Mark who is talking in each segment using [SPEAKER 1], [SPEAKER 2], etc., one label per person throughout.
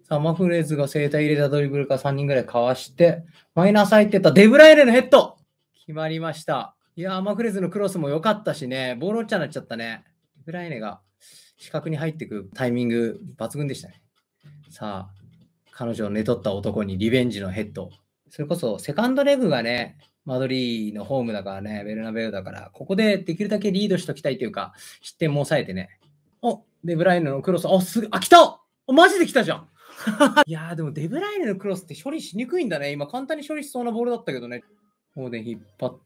[SPEAKER 1] さあ、マフレーズが正対入れたドリブルから3人ぐらいかわして、マイナス入ってったデブライネのヘッド決まりました。いやー、マフレーズのクロスも良かったしね、ボール落ちちゃになっちゃったね。デブライネが四角に入っていくタイミング抜群でしたね。さあ、彼女を寝取った男にリベンジのヘッド。それこそセカンドレグがね、マドリーのホームだからね、ベルナベウだから、ここでできるだけリードしときたいというか、失点も抑えてね。お、デブライネのクロス、来たマジで来たじゃんいやー、でもデブライネのクロスって処理しにくいんだね。今、簡単に処理しそうなボールだったけどね。ここで引っ張って、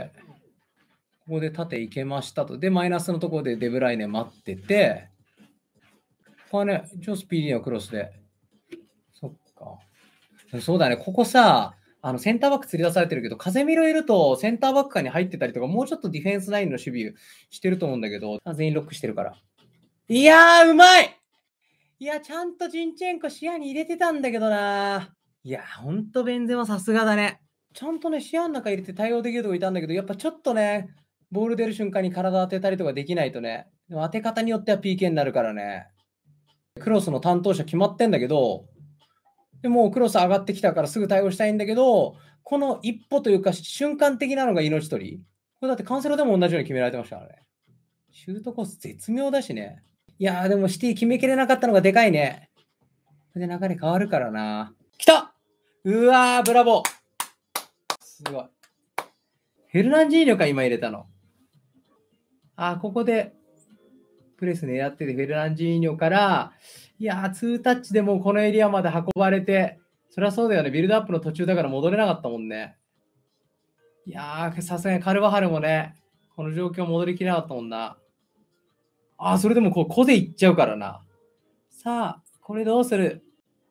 [SPEAKER 1] ここで縦行けましたと。で、マイナスのところでデブライネ待ってて、ここはね、超スピーディーなクロスで。そっか。そうだね、ここさ、センターバック釣り出されてるけど、風見ろいるとセンターバック下に入ってたりとか、もうちょっとディフェンスラインの守備してると思うんだけど、全員ロックしてるから。いやー、うまいいや、ちゃんとジンチェンコ視野に入れてたんだけどな。いや、ほんとベンゼマさすがだね。ちゃんとね、視野の中入れて対応できるとこいたんだけど、やっぱちょっとね、ボール出る瞬間に体当てたりとかできないとね、でも当て方によっては PK になるからね。クロスの担当者決まってんだけど、でもうクロス上がってきたからすぐ対応したいんだけど、この一歩というか瞬間的なのが命取り。これだってカンセロでも同じように決められてましたからね。シュートコース絶妙だしね。いやーでもシティ決めきれなかったのがでかいね。これで流れ変わるからな。来たうわー、ブラボーすごい。フェルナンジーニョか、今入れたの。ここでプレス狙ってて、フェルナンジーニョから、いやー、2タッチでもうこのエリアまで運ばれて、そりゃそうだよね。ビルドアップの途中だから戻れなかったもんね。いやー、さすがにカルバハルもね、この状況戻りきれなかったもんな。それでもこう、個でいっちゃうからな。さあ、これどうする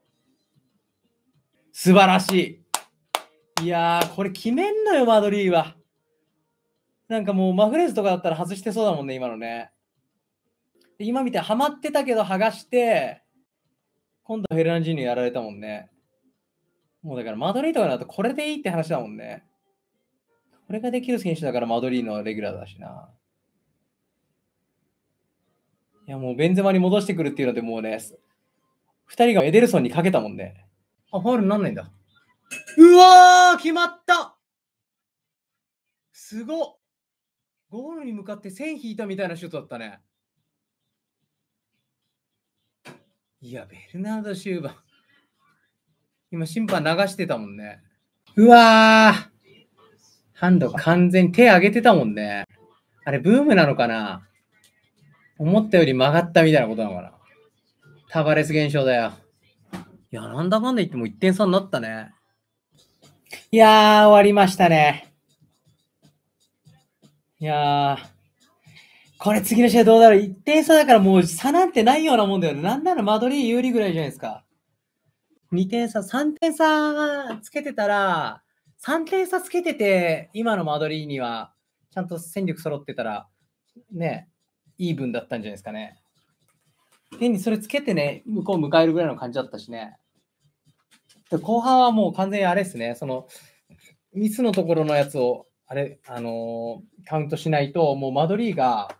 [SPEAKER 1] 素晴らしい。いやー、これ決めんのよ、マドリーは。なんかもうマフレーズとかだったら外してそうだもんね、今のね。今みたいにハマってたけど剥がして、今度はフェルナンジーニョやられたもんね。もうだからマドリーとかだとこれでいいって話だもんね。これができる選手だからマドリーのレギュラーだしな。いやもうベンゼマに戻してくるっていうのでもうね、2人がエデルソンにかけたもんね。ファウルになんないんだ。うわー決まったすごっゴールに向かって線引いたみたいなシュートだったね。いや、ベルナード・シューバー。今審判流してたもんね。うわーハンド完全に手上げてたもんね。あれ、ブームなのかな思ったより曲がったみたいなことなのかなタバレス現象だよ。いや、なんだかんだ言っても1点差になったね。いやー、終わりましたね。いやー、これ次の試合どうだろう ?1 点差だからもう差なんてないようなもんだよね。なんならマドリー有利ぐらいじゃないですか。2点差、3点差つけてたら、3点差つけてて、今のマドリーにはちゃんと戦力揃ってたら、ね、イーブンだったんじゃないですかね。変にそれつけてね、向こう迎えるぐらいの感じだったしね。で後半はもう完全にあれですね、そのミスのところのやつを、カウントしないと、もうマドリーが、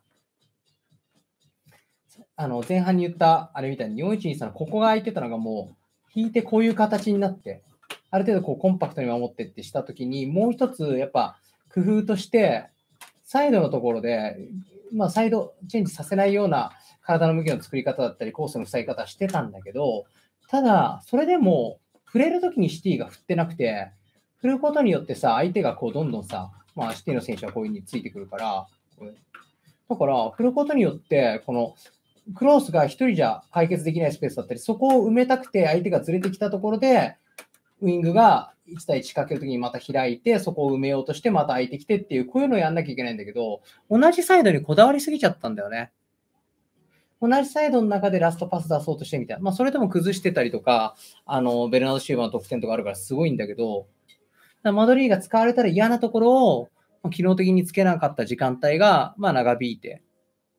[SPEAKER 1] 前半に言った、あれみたいに4-1-2-3、ここが空いてたのがもう、引いてこういう形になって、ある程度こうコンパクトに守ってってしたときに、もう一つやっぱ工夫として、サイドのところで、サイドチェンジさせないような体の向きの作り方だったり、コースの塞ぎ方してたんだけど、ただ、それでも、触れるときにシティが振ってなくて、振ることによってさ、相手がこうどんどんさ、シティの選手はこういう風についてくるから、だから、振ることによって、このクロスが一人じゃ解決できないスペースだったり、そこを埋めたくて相手がずれてきたところで、ウイングが1対1仕掛けるときにまた開いて、そこを埋めようとしてまた空いてきてっていう、こういうのをやんなきゃいけないんだけど、同じサイドにこだわりすぎちゃったんだよね。同じサイドの中でラストパス出そうとしてみたいな。それでも崩してたりとか、ベルナード・シューバーの得点とかあるからすごいんだけど、マドリーが使われたら嫌なところを、機能的につけなかった時間帯が、長引いて。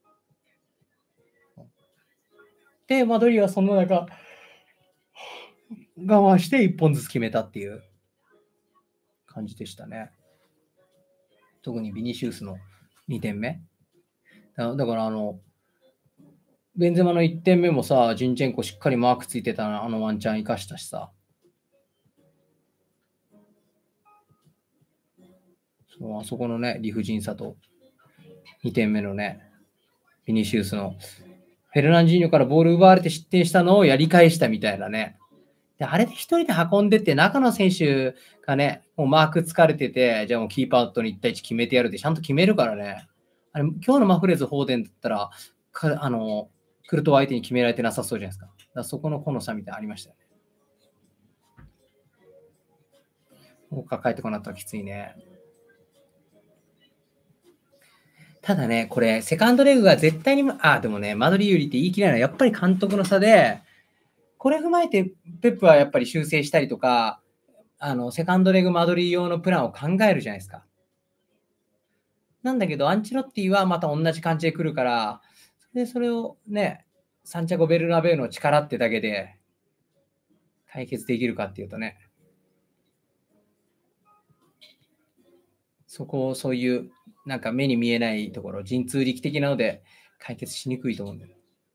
[SPEAKER 1] で、マドリーはその中、我慢して1本ずつ決めたっていう感じでしたね。特にビニシウスの2点目。だからベンゼマの1点目もさ、ジンチェンコしっかりマークついてたな、あのワンチャン生かしたしさ。そう、あそこのね、理不尽さと、2点目のね、ビニシウスの、フェルナンジーニョからボール奪われて失点したのをやり返したみたいなね。で、あれで一人で運んでって、中の選手がね、もうマーク疲れてて、じゃあもうキーパーとに1対1決めてやるって、ちゃんと決めるからね。あれ、今日のマフレーズ・フォーデンだったら、クルトワ相手に決められてなさそうじゃないですか。だからそこの個の差みたいなのありましたよね。もう帰ってこなったらきついね。ただね、これ、セカンドレグが絶対に、でもね、マドリー有利って言い切れないのは、やっぱり監督の差で、これ踏まえて、ペップはやっぱり修正したりとか、セカンドレグマドリー用のプランを考えるじゃないですか。なんだけど、アンチロッティはまた同じ感じで来るから、それをね、サンチャゴ・ベルナベウの力ってだけで解決できるかっていうとね、そこをそういうなんか目に見えないところ、神通力的なので解決しにくいと思うんだよ。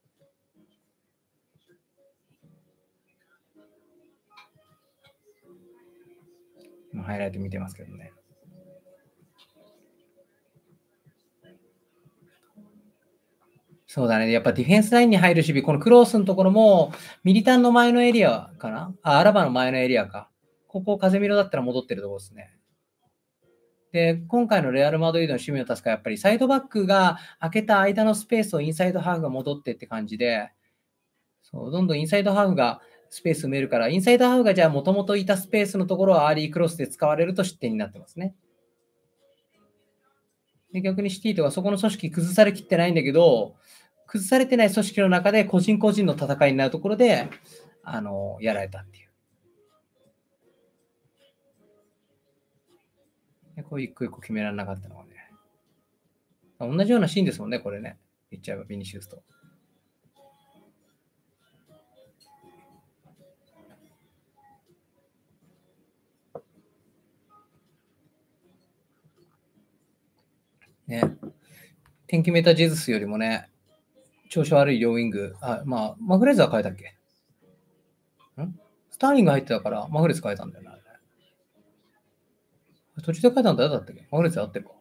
[SPEAKER 1] 今ハイライト見てますけどね。そうだね。やっぱディフェンスラインに入る守備、このクロースのところも、ミリタンの前のエリアかなアラバの前のエリアか。ここ、風見ろだったら戻ってるところですね。で、今回のレアル・マドリードの守備のタスクはやっぱりサイドバックが空けた間のスペースをインサイドハーフが戻ってって感じで、そうどんどんインサイドハーフがスペース埋めるから、インサイドハーフがじゃあもともといたスペースのところはアーリークロスで使われると失点になってますね。で逆にシティとかそこの組織崩されきってないんだけど、崩されてない組織の中で個人個人の戦いになるところで、やられたっていう。でこう一個一個決められなかったのはね。同じようなシーンですもんね、これね。言っちゃえばビニシウスと。ね。天気メタジェズスよりもね、調子悪い両ウィング、マグレーズは変えたっけスターリング入ってたから、マグレーズ変えたんだよな、ね。途中で変えたん誰だったっけマグレーズあってるか。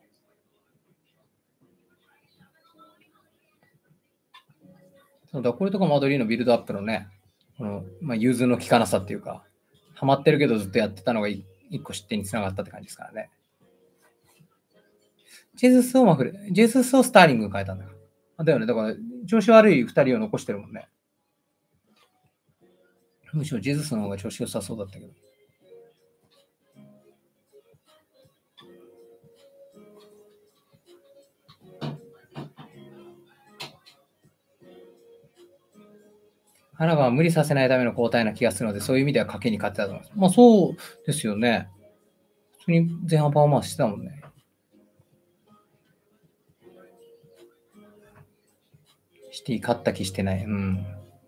[SPEAKER 1] そうだ、これとかマドリーのビルドアップのね、融通の効かなさっていうか、ハマってるけどずっとやってたのが一個失点につながったって感じですからね。ジェズスをスターリングに変えたんだよ。だよね。だから、調子悪い2人を残してるもんね。むしろジェズスの方が調子良さそうだったけど。アラバは無理させないための交代な気がするので、そういう意味では賭けに勝ってたと思います。まあそうですよね。普通に前半パフォーマンスしてたもんね。シティ勝った気してない。うん。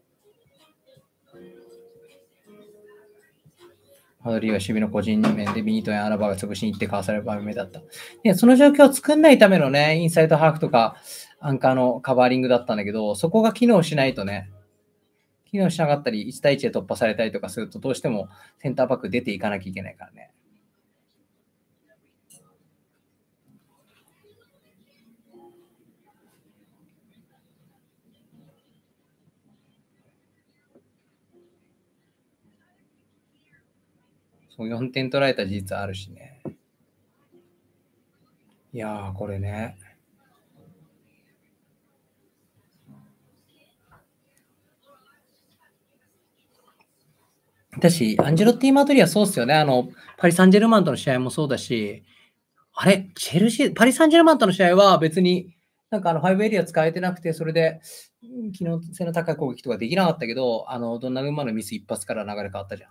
[SPEAKER 1] マドリーは守備の個人面でビニートやアラバが潰しに行ってかわされる場面だった。で、その状況を作んないためのね、インサイドハーフとかアンカーのカバーリングだったんだけど、そこが機能しないとね、機能しなかったり、1対1で突破されたりとかすると、どうしてもセンターバック出ていかなきゃいけないからね。そう4点取られた事実あるしね。いやー、これね。だし、アンジェロッティ・マドリーはそうっすよね。パリ・サンジェルマンとの試合もそうだし、あれ、パリ・サンジェルマンとの試合は別に、なんか5エリア使えてなくて、それで、機能性の高い攻撃とかできなかったけど、ドンナルンマのミス一発から流れ変わったじゃん。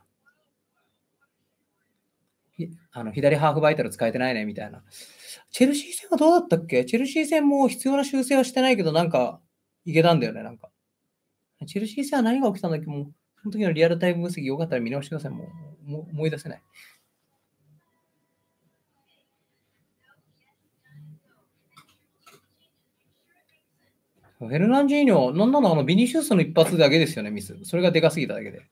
[SPEAKER 1] 左ハーフバイタル使えてないね、みたいな。チェルシー戦はどうだったっけチェルシー戦も必要な修正はしてないけど、なんか、いけたんだよね、なんか。チェルシー戦は何が起きたんだっけもう、その時のリアルタイム分析よかったら見直してください。もう思い出せない。 フェルナンジーニョ、なんなのビニシウスの一発だけですよね、ミス。それがでかすぎただけで。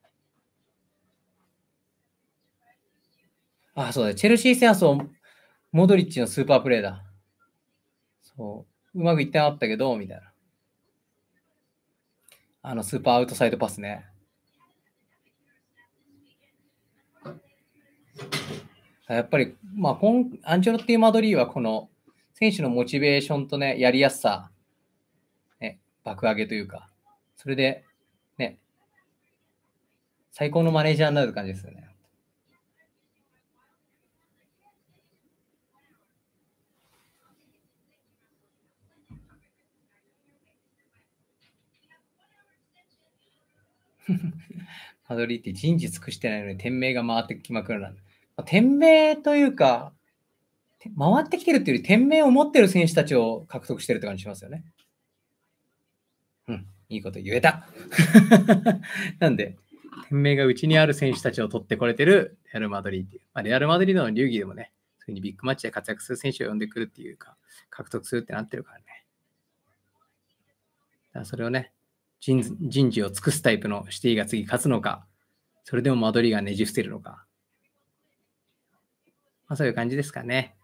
[SPEAKER 1] あ、そうだ、チェルシー戦はそう、モドリッチのスーパープレーだ。そう、うまくいってなかったけど、みたいな。スーパーアウトサイドパスね。やっぱり、まあ、アンチェロッティ・マドリーはこの選手のモチベーションとね、やりやすさ、ね、爆上げというか、それで、ね、最高のマネージャーになる感じですよね。マドリーって人事尽くしてないのに店名が回ってきまくるなんで。店名というか、回ってきてるっていうより、店名を持ってる選手たちを獲得してるって感じしますよね。うん、いいこと言えた。なんで、店名がうちにある選手たちを取ってこれてるレアル・マドリーっていう。まあ、レアル・マドリードの流儀でもね、そういうふうにビッグマッチで活躍する選手を呼んでくるっていうか、獲得するってなってるからね。だからそれをね、人事を尽くすタイプのシティが次勝つのか、それでもマドリーがねじ伏せるのか。まあ、そういう感じですかね。